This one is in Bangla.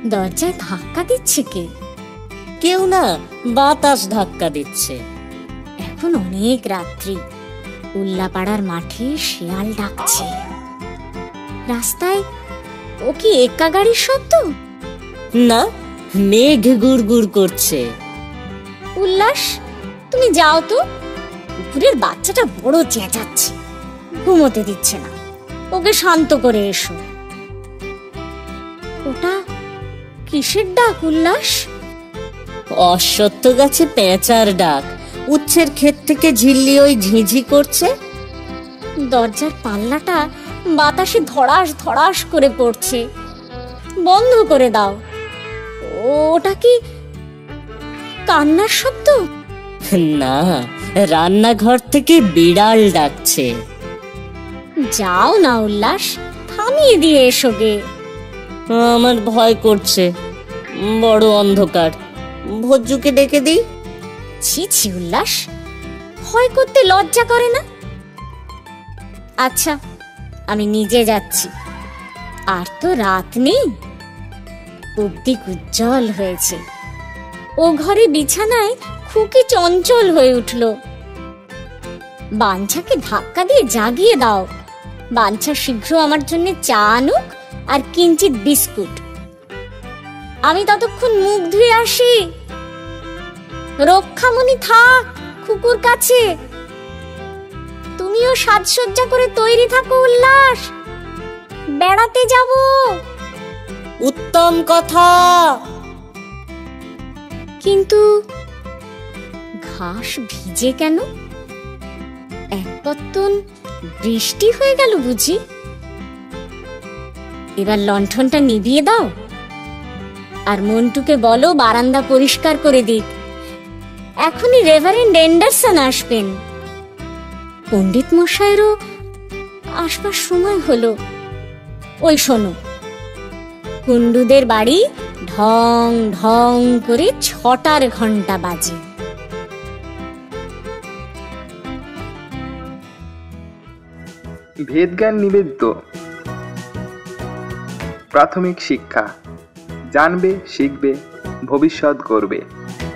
দরজায় ধাক্কা দিচ্ছে কে? কেউ না, বাতাস ধাক্কা দিচ্ছে। এখন অনেক রাত্রি, উল্লাপাড়ার মাঠে শিয়াল ডাকছে। রাস্তায় ও কি একা গাড়ির শব্দ? না, মেঘ গুড় গুড় করছে। উল্লাস, তুমি যাও তো, কুকুরের বাচ্চাটা বড় চেঁচাচ্ছে, ঘুমোতে দিচ্ছে না, ওকে শান্ত করে এসো। ওটা কিসের ডাক উল্লাস? অশ্বত্থ গাছে পেঁচার ডাক। উচ্ছের ক্ষেত থেকে ঝিল্লি ওই ঝিঝি করছে। দরজার পাল্লাটা বাতাসে ধড়াস ধড়াস করে পড়ছে, বন্ধ করে দাও। ওটা কি কান্নার শব্দ? না, রান্নাঘর থেকে বিড়াল ডাকছে। যাও না উল্লাস, থামিয়ে দিয়ে এসো গে। আমার ভয় করছে, বড় অন্ধকার। ভজ্জুকে ডেকে দিই। ছি ছি উল্লাস, ভয় করতে লজ্জা করে না? আচ্ছা, আমি নিজে যাচ্ছি। আর তো রাত নেই, দিক উজ্জ্বল হয়েছে। ও ঘরে বিছানায় খুকি চঞ্চল হয়ে উঠল। বাঞ্ছাকে ধাক্কা দিয়ে জাগিয়ে দাও। বাঞ্ছা শীঘ্র আমার জন্য চা আনুক আর কিঞ্চিত বিস্কুট। আমি ততক্ষণ মুখ ধুয়ে আসি। রক্ষামণি থাক খুকুর কাছে। তুমিও সাজসজ্জা করে তৈরি থাকো উল্লাস, বেড়াতে যাব। উত্তম কথা। কিন্তু ঘাস ভিজে কেন? এক পত্তন বৃষ্টি হয়ে গেল বুঝি? এবার লণ্ঠনটা নিভিয়ে দাও, আর মন্টুকে বলো বারান্দা পরিষ্কার করে দিক। এখনই রেভারেন্ড এন্ডারসন আসবেন। পণ্ডিত মশাইয়েরও আসবার সময় হলো। ওই শোনো, কুন্ডুদের বাড়ি ঢং ঢং করে 6টার ঘন্টা বাজে। ভেদজ্ঞান নিবেদিত প্রাথমিক শিক্ষা। জানবে, শিখবে, ভবিষ্যৎ গড়বে।